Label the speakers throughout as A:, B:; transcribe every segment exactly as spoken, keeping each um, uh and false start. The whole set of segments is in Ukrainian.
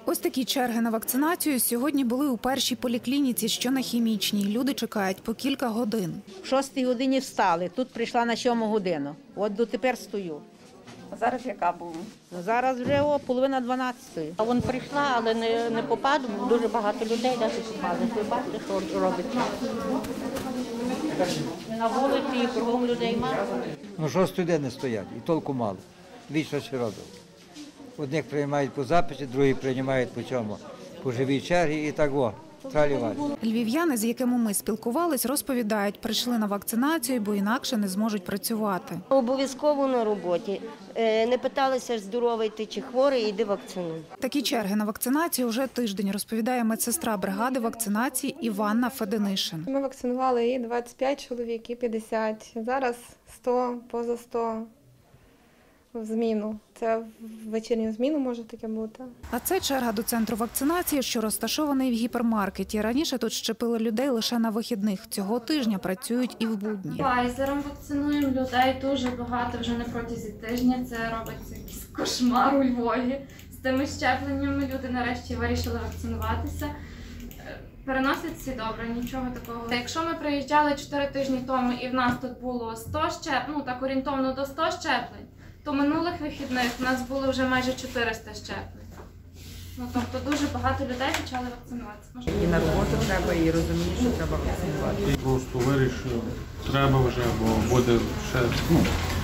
A: Ось такі черги на вакцинацію сьогодні були у першій поліклініці, що на Хімічній. Люди чекають по кілька годин.
B: В шостій годині встали, тут прийшла на сьому годину. От дотепер стою.
C: А зараз яка була?
B: Зараз вже о, половина дванадцятої.
C: А вон прийшла, але не, не попаду, дуже багато людей навіть попали. Ви бачите, що робиться? На вулиці і кругом людей мало.
D: Ну що студенти стоять, і толку мало. Вічно що робить. Одних приймають по записі, другі приймають по цьому, по живій чергі і так о, тралівають.
A: Львів'яни, з якими ми спілкувались, розповідають, прийшли на вакцинацію, бо інакше не зможуть працювати.
E: Обов'язково на роботі. Не питалися, здоровий ти чи хворий, йди вакцинуй.
A: Такі черги на вакцинацію вже тиждень, розповідає медсестра бригади вакцинації Іванна Феденишин.
F: Ми вакцинували і двадцять п'ять чоловік, і п'ятдесят. Зараз сто, поза сто в зміну. Це в вечірню зміну може таке бути.
A: А це черга до центру вакцинації, що розташований в гіпермаркеті. Раніше тут щепили людей лише на вихідних. Цього тижня працюють і в будні.
G: Файзером вакцинуємо людей дуже багато вже на протязі тижня. Це робиться якийсь кошмар у Львові. З тими щепленнями люди нарешті вирішили вакцинуватися. Переносять всі добре, нічого такого. Якщо ми приїжджали чотири тижні тому і в нас тут було сто щеплень, ну так орієнтовно до сто щеплень, то минулих вихідних в нас було вже майже чотириста щеплень. Ну, тобто дуже багато людей почали вакцинуватися.
H: І на роботу треба, і розуміє, що треба вакцинувати.
I: Просто вирішив, треба вже, бо буде ще, ну,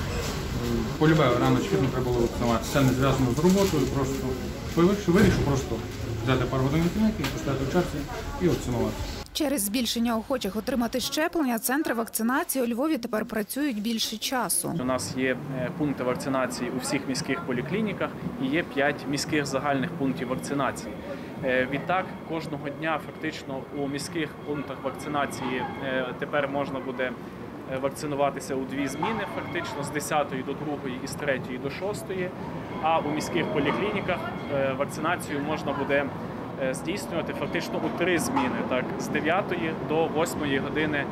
I: полюбаю, рано чи пізно треба було вакцинуватися. Це не зв'язано з роботою, просто вирішив, вирішив просто взяти пару годин клініки, поставити в черзі і вакцинуватися.
A: Через збільшення охочих отримати щеплення, центри вакцинації у Львові тепер працюють більше часу.
J: У нас є пункти вакцинації у всіх міських поліклініках і є п'ять міських загальних пунктів вакцинації. Відтак, кожного дня фактично у міських пунктах вакцинації тепер можна буде вакцинуватися у дві зміни, фактично з десятої до другої і з третьої до шостої, а у міських поліклініках вакцинацію можна буде здійснювати фактично у три зміни, так, з дев'ятої до восьмої години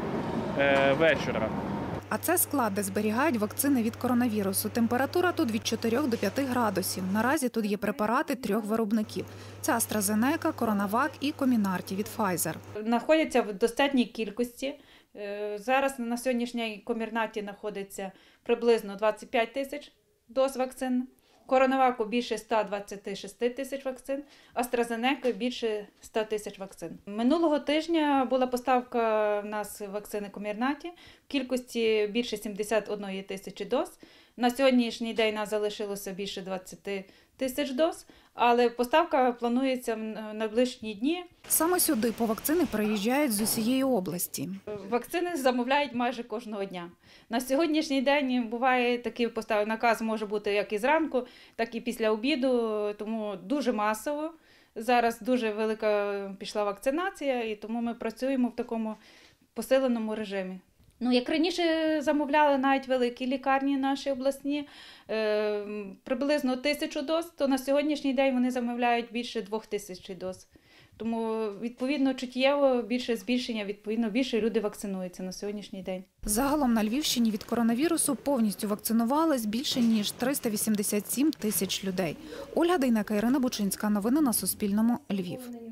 J: вечора.
A: А це склад, де зберігають вакцини від коронавірусу. Температура тут від чотирьох до п'яти градусів. Наразі тут є препарати трьох виробників. Це AstraZeneca, CoronaVac і Comirnaty від Pfizer.
K: Знаходяться в достатній кількості. Зараз на сьогоднішній Comirnaty знаходиться приблизно двадцять п'ять тисяч доз вакцин. CoronaVac більше ста двадцяти шести тисяч вакцин, AstraZeneca більше ста тисяч вакцин. Минулого тижня була поставка в нас вакцини Comirnaty в кількості більше сімдесят однієї тисячі доз. На сьогоднішній день нас залишилося більше двадцяти тисяч доз, але поставка планується в найближчі дні.
A: Саме сюди по вакцини приїжджають з усієї області.
K: Вакцини замовляють майже кожного дня. На сьогоднішній день буває такий постав... наказ може бути як і зранку, так і після обіду, тому дуже масово. Зараз дуже велика пішла вакцинація, і тому ми працюємо в такому посиленому режимі. Ну, як раніше замовляли навіть великі лікарні наші обласні, е, приблизно тисячу доз, то на сьогоднішній день вони замовляють більше двох тисяч доз. Тому, відповідно, чуттєво більше збільшення, відповідно, більше люди вакцинуються на сьогоднішній день.
A: Загалом на Львівщині від коронавірусу повністю вакцинувались більше ніж триста вісімдесят сім тисяч людей. Ольга Дейнека, Ірина Бучинська. Новини на Суспільному. Львів.